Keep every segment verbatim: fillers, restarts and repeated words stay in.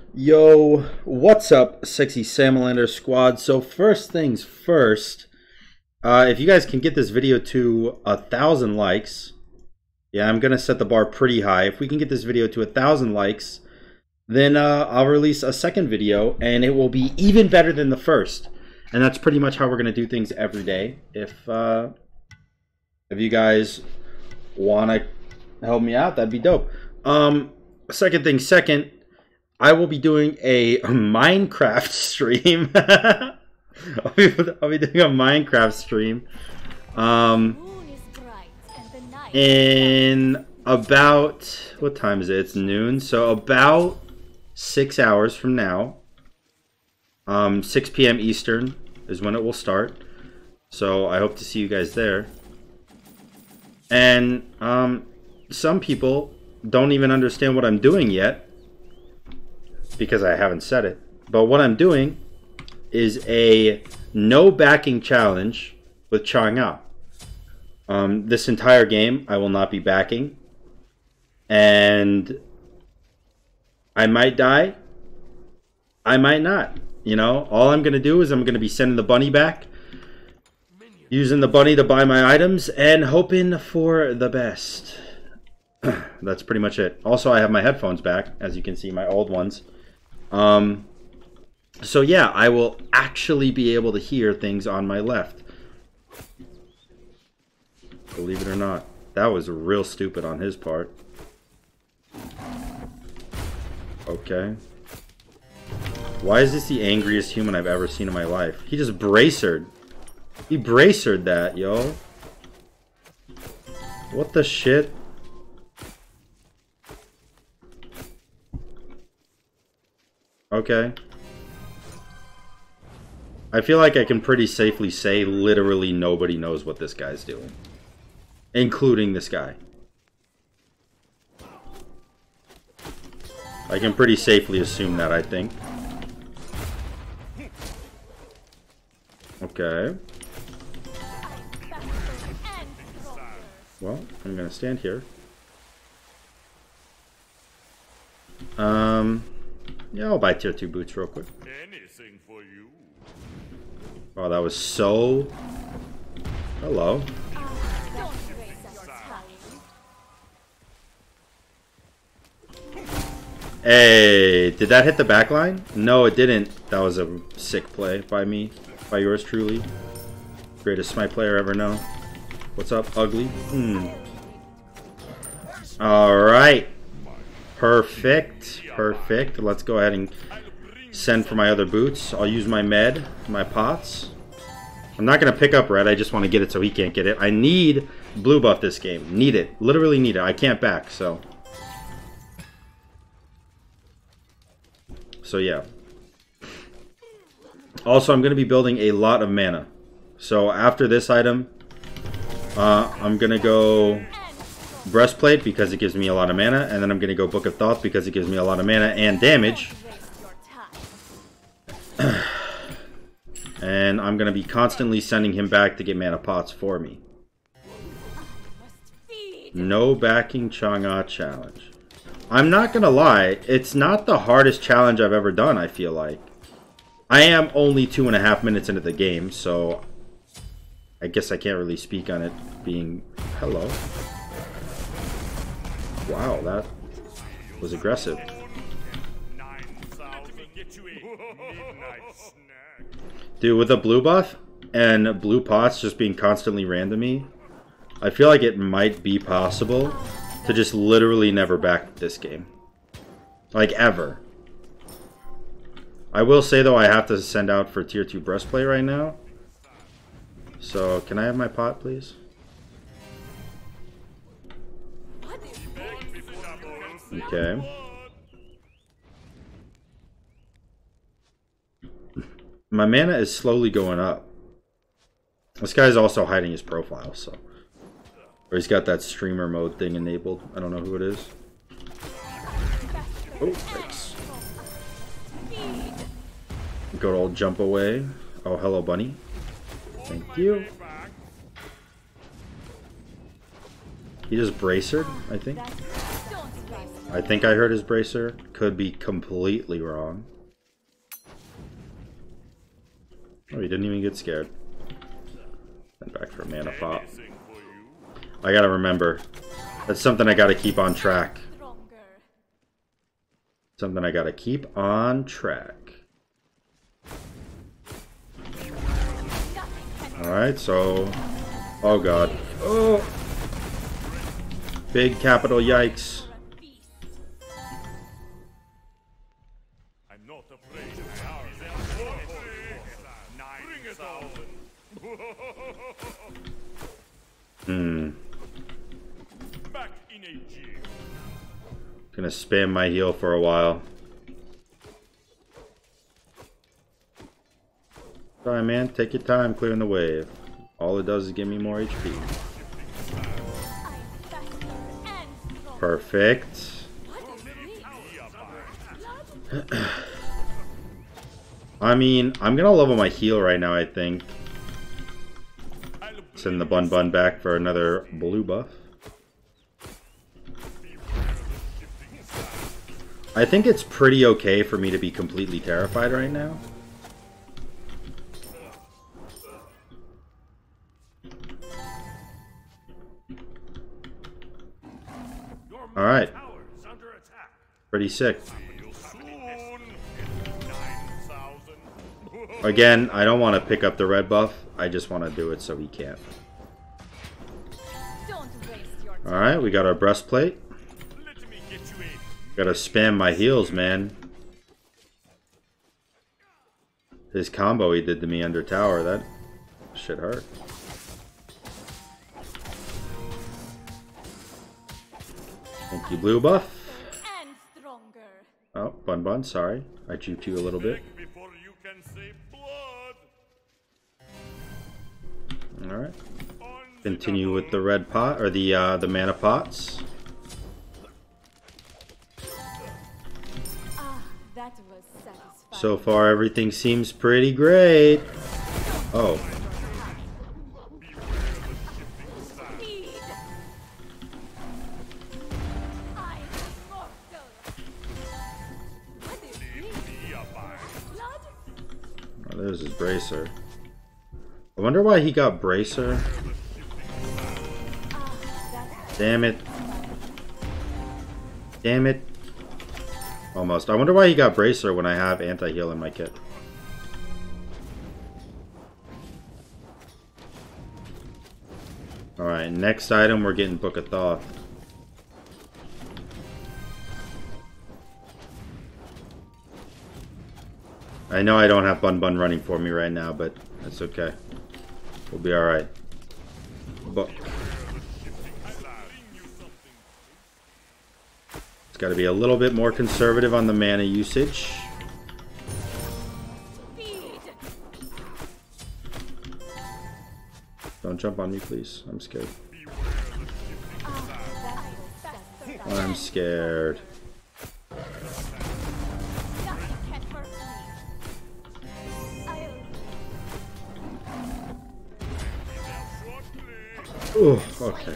Yo, what's up, sexy Salamander squad? So first things first, uh, if you guys can get this video to a thousand likes, yeah, I'm gonna set the bar pretty high. If we can get this video to a thousand likes, then uh, I'll release a second video, and it will be even better than the first. And that's pretty much how we're gonna do things every day. If uh, if you guys wanna help me out, that'd be dope. Um, second thing, second. I will be doing a Minecraft stream. I'll, be, I'll be doing a Minecraft stream. Um, in about, what time is it? It's noon. So about six hours from now. Um, six P M Eastern is when it will start. So I hope to see you guys there. And um, some people don't even understand what I'm doing yet, because I haven't said it. But what I'm doing is a no backing challenge with CHANG'E. Um, this entire game I will not be backing. And I might die. I might not. You know, all I'm going to do is I'm going to be sending the bunny back, using the bunny to buy my items, and hoping for the best. That's pretty much it. Also, I have my headphones back, as you can see, my old ones. Um, so yeah, I will actually be able to hear things on my left. Believe it or not. That was real stupid on his part. Okay. Why is this the angriest human I've ever seen in my life? He just bracered. He bracered that, yo. What the shit? Okay. I feel like I can pretty safely say literally nobody knows what this guy's doing. Including this guy. I can pretty safely assume that, I think. Okay. Well, I'm gonna stand here. Um... Yeah, I'll buy tier two boots real quick. Anything for you. Oh, that was so... Hello. Hey, did that hit the back line? No, it didn't. That was a sick play by me. By yours truly. Greatest SMITE player ever known. What's up, ugly? Hmm. Alright. Perfect. Perfect. Let's go ahead and send for my other boots. I'll use my med, my pots. I'm not going to pick up red. I just want to get it so he can't get it. I need blue buff this game. Need it. Literally need it. I can't back, so. So, yeah. Also, I'm going to be building a lot of mana. So, after this item, uh, I'm going to go Breastplate because it gives me a lot of mana, and then I'm going to go Book of Thought because it gives me a lot of mana and damage. And I'm going to be constantly sending him back to get mana pots for me. No backing CHANG'E challenge. I'm not going to lie, it's not the hardest challenge I've ever done, I feel like. I am only two and a half minutes into the game, so I guess I can't really speak on it being... Hello. Wow, that was aggressive. Dude, with a blue buff and blue pots just being constantly randomy, I feel like it might be possible to just literally never back this game. Like, ever. I will say, though, I have to send out for tier two breastplate right now. So, can I have my pot, please? Okay. My mana is slowly going up. This guy's also hiding his profile, so. Or he's got that streamer mode thing enabled. I don't know who it is. Oh, thanks. Good old jump away. Oh, hello, bunny. Thank you. He just bracered, I think. I think I heard his bracer. Could be completely wrong. Oh, he didn't even get scared. And back for a mana pop. I gotta remember. That's something I gotta keep on track. Something I gotta keep on track. Alright, so... Oh god. Oh! Big capital yikes. Hmm. Gonna spam my heal for a while. Sorry, man. Take your time clearing the wave. All it does is give me more H P. Perfect. I mean, I'm gonna level my heal right now, I think. Send the Bun Bun back for another blue buff. I think it's pretty okay for me to be completely terrified right now. Alright. Pretty sick. Again, I don't want to pick up the red buff. I just want to do it so he can't. Alright, we got our breastplate. Gotta spam my heals, man. His combo he did to me under tower, that shit hurt. Thank you, blue buff. Oh, Bun Bun, sorry. I juked you a little bit. Alright. Continue with the red pot, or the, uh, the mana pots. So far, everything seems pretty great. Oh. Oh, there's his bracer. I wonder why he got bracer. Damn it. Damn it. Almost. I wonder why he got bracer when I have anti-heal in my kit. Alright, next item we're getting Book of Thoth. I know I don't have Bun Bun running for me right now, but that's okay. We'll be alright. Book. Got to be a little bit more conservative on the mana usage. Don't jump on me, please. I'm scared. I'm scared. Ooh, okay.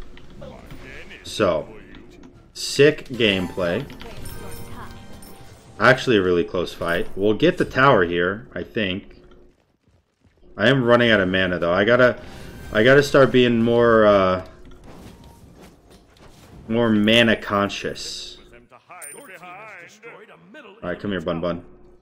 So. Sick gameplay. Actually a really close fight. We'll get the tower here, I think. I am running out of mana though. I gotta I gotta start being more uh more mana conscious. Alright, come here, Bun Bun.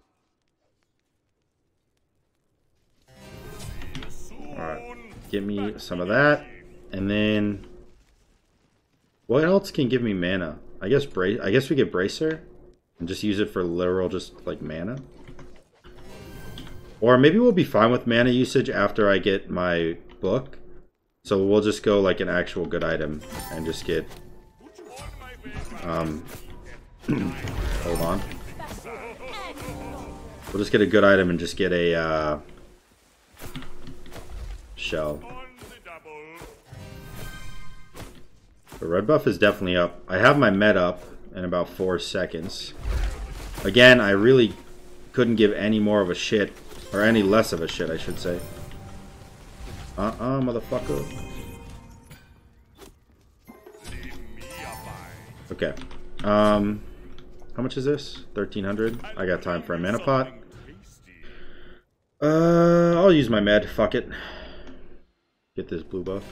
Alright, give me some of that. And then what else can give me mana? I guess bra I guess we get bracer and just use it for literal just like mana. Or maybe we'll be fine with mana usage after I get my book. So we'll just go like an actual good item and just get um hold on. We'll just get a good item and just get a uh shell. The red buff is definitely up. I have my med up in about four seconds. Again, I really couldn't give any more of a shit. Or any less of a shit, I should say. Uh-uh, motherfucker. Okay. Um, how much is this? thirteen hundred. I got time for a mana pot. Uh, I'll use my med. Fuck it. Get this blue buff.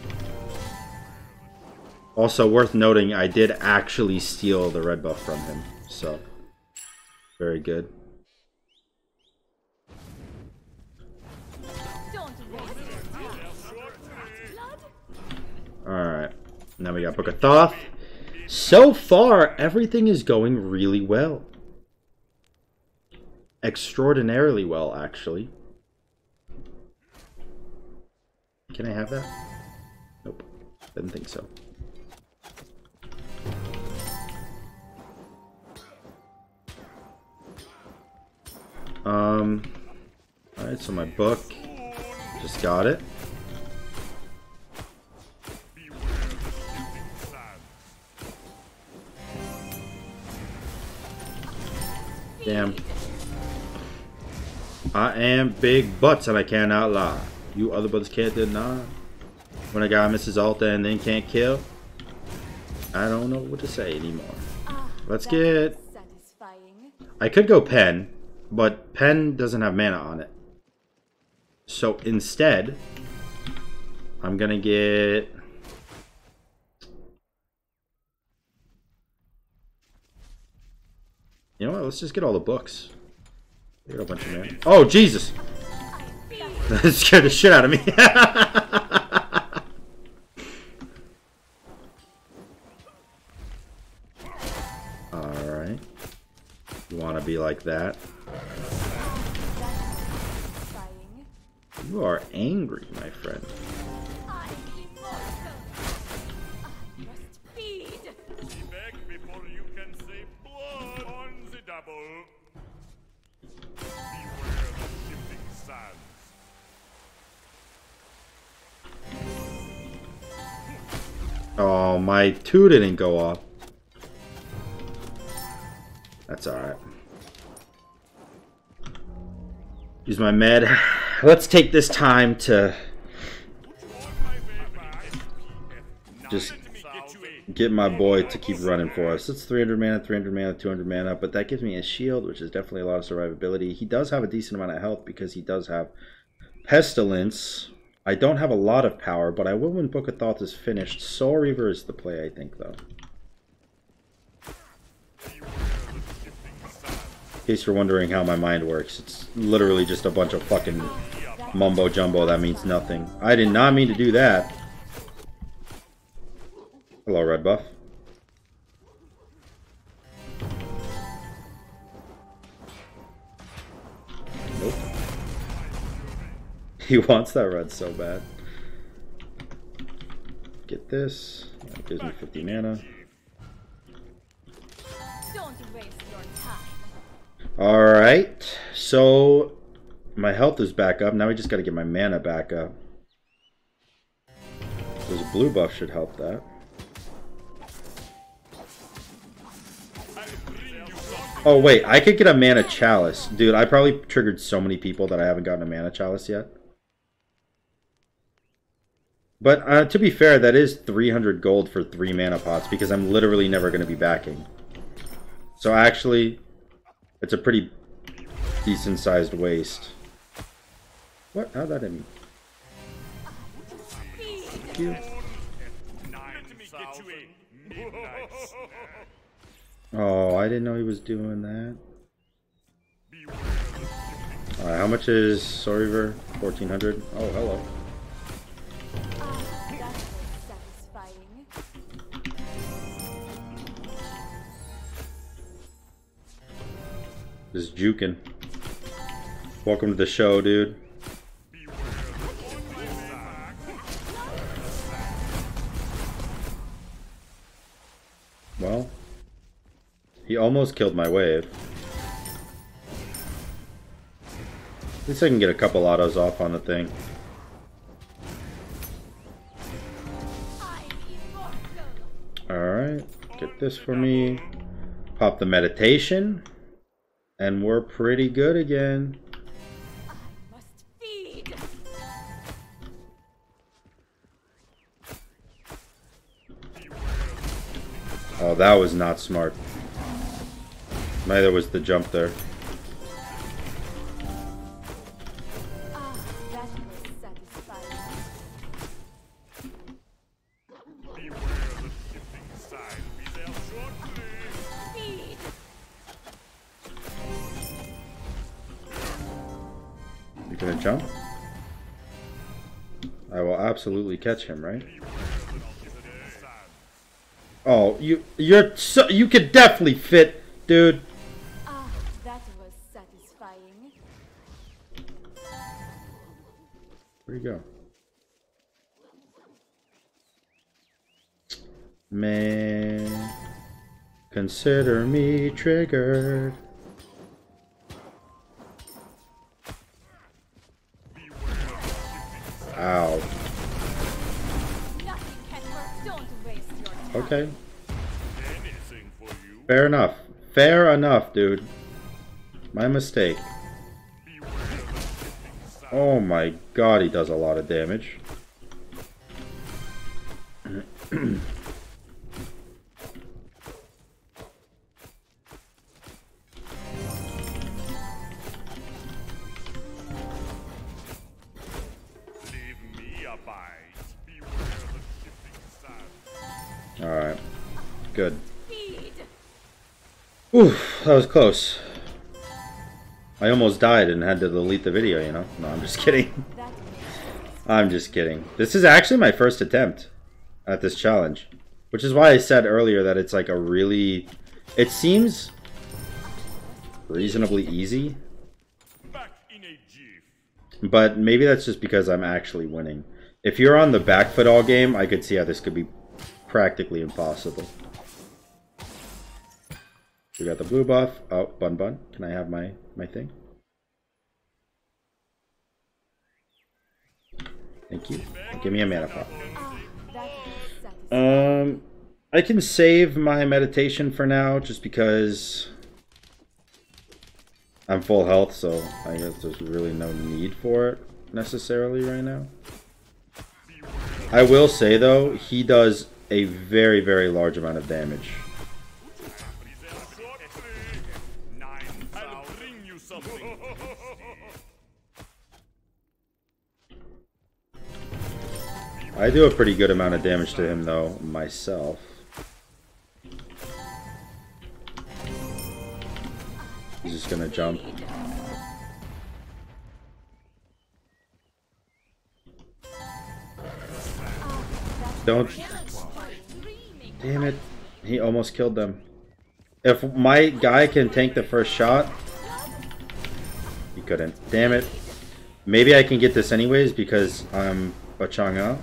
Also, worth noting, I did actually steal the red buff from him. So, very good. Alright. Now we got Book of Thoth. So far, everything is going really well. Extraordinarily well, actually. Can I have that? Nope. Didn't think so. Um. Alright, so my book. Just got it. Damn. I am big butts and I cannot lie. You other brothers can't deny. When a guy misses Alta and then can't kill, I don't know what to say anymore. Let's get... I could go Pen, but Pen doesn't have mana on it. So instead, I'm gonna get... You know what? Let's just get all the books. Get a bunch of mana. Oh, Jesus! That scared the shit out of me. Alright. You want to be like that? You are angry, my friend. Oh, my two didn't go off. That's alright. Use my med. Let's take this time to just get my boy to keep running for us. It's three hundred mana, three hundred mana, two hundred mana, but that gives me a shield, which is definitely a lot of survivability. He does have a decent amount of health because he does have Pestilence. I don't have a lot of power, but I will when Book of Thoth is finished. Soul Reaver is the play, I think, though. In case you're wondering how my mind works, it's literally just a bunch of fucking mumbo jumbo that means nothing. I did not mean to do that. Hello, red buff. Nope. He wants that red so bad. Get this. That gives me fifty mana. Alright. So, my health is back up. Now we just gotta get my mana back up. This blue buff should help that. Oh wait, I could get a mana chalice. Dude, I probably triggered so many people that I haven't gotten a mana chalice yet. But uh, to be fair, that is three hundred gold for three mana pots because I'm literally never going to be backing. So actually, it's a pretty decent sized waste. What? How'd that hit me? Thank you. Oh, I didn't know he was doing that. Alright, how much is Soul Reaver? fourteen hundred. Oh, hello. This is juking. Welcome to the show, dude. Well, he almost killed my wave. At least I can get a couple autos off on the thing. Alright, get this for me. Pop the meditation. And we're pretty good again. Oh, that was not smart. Neither was the jump there. Ah, that was satisfying. Beware the shifting side. Be there shortly. Speed. You gonna jump? I will absolutely catch him, right? Oh, you you're so you could definitely fit, dude. Ah, that was satisfying. Where'd he go? Man, consider me triggered. Ow. Nothing can hurt. Don't waste your time. Okay. Anything for you. Fair enough. Fair enough, dude. My mistake. Beware the shifting side. Oh my god, he does a lot of damage. Leave me abide. Beware the shifting side. Alright. Good. Speed. Oof, that was close. I almost died and had to delete the video, you know? No, I'm just kidding. That makes sense. I'm just kidding. This is actually my first attempt at this challenge. Which is why I said earlier that it's like a really... It seems reasonably easy. Back in a jiff. But maybe that's just because I'm actually winning. If you're on the back foot all game, I could see how this could be practically impossible. We got the blue buff. Oh, Bun Bun. Can I have my, my thing? Thank you. Give me a mana pop. Ah, that was satisfying. Um, I can save my meditation for now, just because I'm full health, so I guess there's really no need for it necessarily right now. I will say though, he does a very, very large amount of damage. Be there shortly. Nine thousand. I'll bring you something. I do a pretty good amount of damage to him though, myself. He's just gonna jump. Don't. Damn it. He almost killed them. If my guy can tank the first shot. He couldn't. Damn it. Maybe I can get this anyways because I'm a CHANG'E.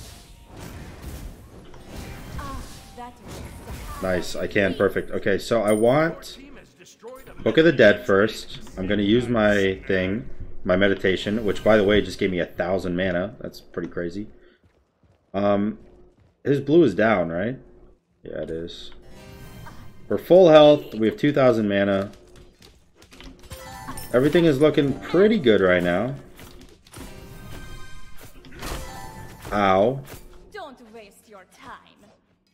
Ah, that was satisfying. Nice. I can. Perfect. Okay, so I want Book of the Dead first. I'm going to use my thing. My meditation. Which, by the way, just gave me a thousand mana. That's pretty crazy. Um... His blue is down, right? Yeah, it is. We're full health. We have two thousand mana. Everything is looking pretty good right now. Ow. Don't waste your time.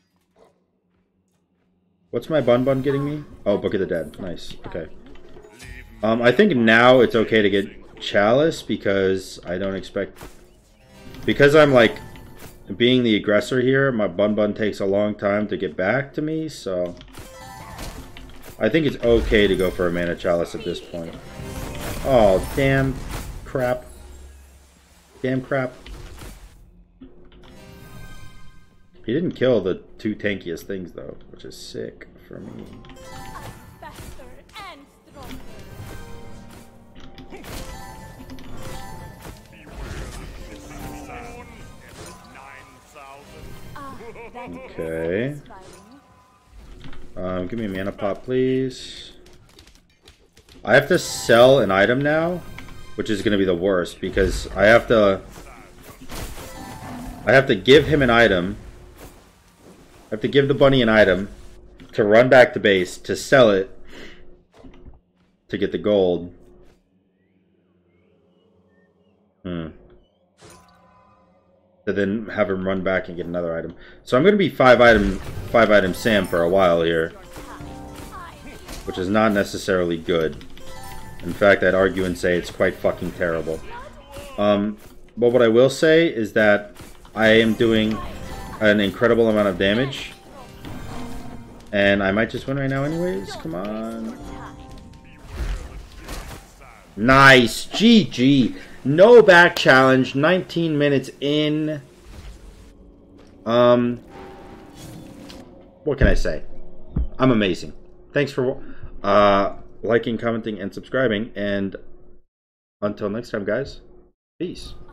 What's my Bun Bun getting me? Oh, Book of the Dead. Nice. Okay. Um, I think now it's okay to get Chalice because I don't expect... Because I'm like... Being the aggressor here, my Bun Bun takes a long time to get back to me, so... I think it's okay to go for a Mana Chalice at this point. Oh, damn crap. Damn crap. He didn't kill the two tankiest things, though, which is sick for me. Faster and stronger. Ah, that was Okay. satisfying. Um, give me a mana pop, please. I have to sell an item now, which is going to be the worst because I have to. I have to give him an item. I have to give the bunny an item to run back to base to sell it to get the gold. Hmm. To then have him run back and get another item. So I'm going to be five item, five item Sam for a while here. which is not necessarily good. In fact, I'd argue and say it's quite fucking terrible. Um, but what I will say is that I am doing an incredible amount of damage. And I might just win right now anyways. Come on. Nice. G G. No back challenge. nineteen minutes in. Um, what can I say? I'm amazing. Thanks for uh, liking, commenting, and subscribing. And until next time, guys. Peace.